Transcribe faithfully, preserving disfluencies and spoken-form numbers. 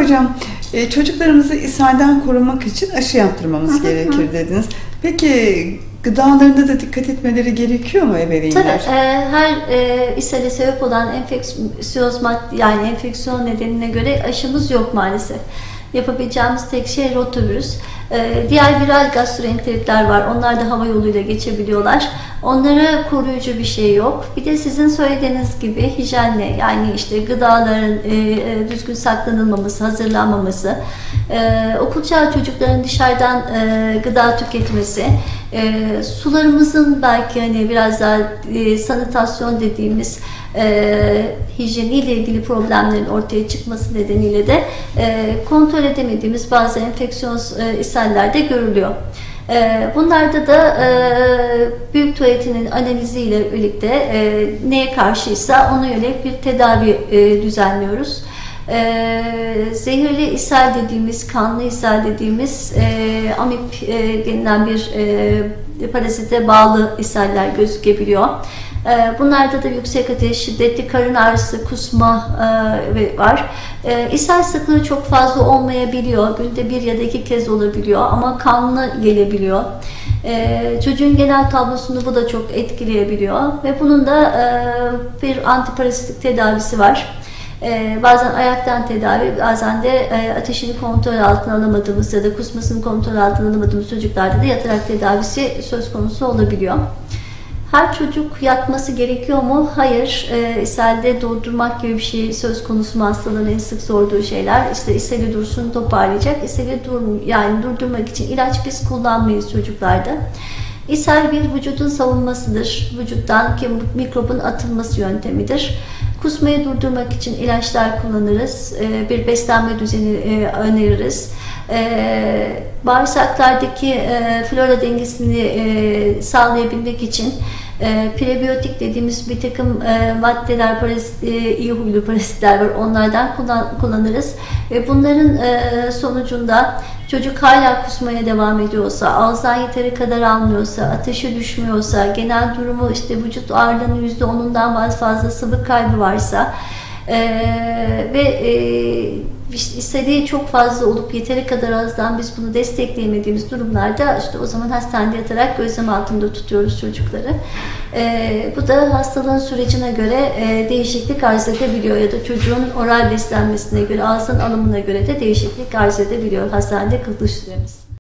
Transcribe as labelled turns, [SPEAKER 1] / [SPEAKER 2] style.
[SPEAKER 1] Hocam, e, çocuklarımızı ishalden korumak için aşı yaptırmamız
[SPEAKER 2] Hı hı,
[SPEAKER 1] gerekir
[SPEAKER 2] hı.
[SPEAKER 1] dediniz. Peki gıdalarında da dikkat etmeleri gerekiyor mu ebeveynler?
[SPEAKER 2] Tabii e, her e, ishale sebep olan enfeksiyon mad- yani enfeksiyon nedenine göre aşımız yok maalesef. Yapabileceğimiz tek şey rotavirüs. E, diğer viral gastroenteritler var. Onlar da hava yoluyla geçebiliyorlar. Onlara koruyucu bir şey yok. Bir de sizin söylediğiniz gibi hijyenle, yani işte gıdaların e, e, düzgün saklanılmaması, hazırlanmaması, e, okul çağı çocukların dışarıdan e, gıda tüketmesi, e, sularımızın belki hani biraz daha e, sanitasyon dediğimiz e, hijyeniyle ilgili problemlerin ortaya çıkması nedeniyle de e, kontrol edemediğimiz bazı enfeksiyon e, ishaller de görülüyor. Bunlarda da büyük tuvaletinin analiziyle birlikte neye karşıysa ona yönelik bir tedavi düzenliyoruz. Zehirli ishal dediğimiz, kanlı ishal dediğimiz amip denilen bir parazite bağlı ishaller gözükebiliyor. Bunlarda da yüksek ateş, şiddetli karın ağrısı, kusma var. İshal sıklığı çok fazla olmayabiliyor. Günde bir ya da iki kez olabiliyor ama kanlı gelebiliyor. Çocuğun genel tablosunu bu da çok etkileyebiliyor ve bunun da bir antiparazitik tedavisi var. Bazen ayaktan tedavi, bazen de ateşini kontrol altına alamadığımız ya da kusmasını kontrol altına alamadığımız çocuklarda da yatarak tedavisi söz konusu olabiliyor. Her çocuk yatması gerekiyor mu? Hayır. E, ishalde durdurmak gibi bir şey söz konusu mu? Hastaların en sık sorduğu şeyler. İşte ishali dursun, toparlayacak. İshali dur, yani durdurmak için ilaç biz kullanmayız çocuklarda. İshal bir vücudun savunmasıdır. Vücuttan mikrobun atılması yöntemidir. Kusmayı durdurmak için ilaçlar kullanırız. E, bir beslenme düzeni e, öneririz. Ee, bağırsaklardaki e, flora dengesini e, sağlayabilmek için e, prebiyotik dediğimiz bir takım e, maddeler, parazit, e, iyi huylu parazitler var. Onlardan kullan, kullanırız. Ve bunların e, sonucunda çocuk hala kusmaya devam ediyorsa, ağızdan yeteri kadar almıyorsa, ateşi düşmüyorsa, genel durumu işte vücut ağırlığının yüzde onundan fazla sıvı kaybı varsa Ee, ve e, işte istediği çok fazla olup yeteri kadar azdan biz bunu destekleyemediğimiz durumlarda işte o zaman hastanede yatarak gözlem altında tutuyoruz çocukları. Ee, bu da hastalığın sürecine göre e, değişiklik arz edebiliyor ya da çocuğun oral beslenmesine göre, ağızdan alımına göre de değişiklik arz edebiliyor hastanede kalış süremiz.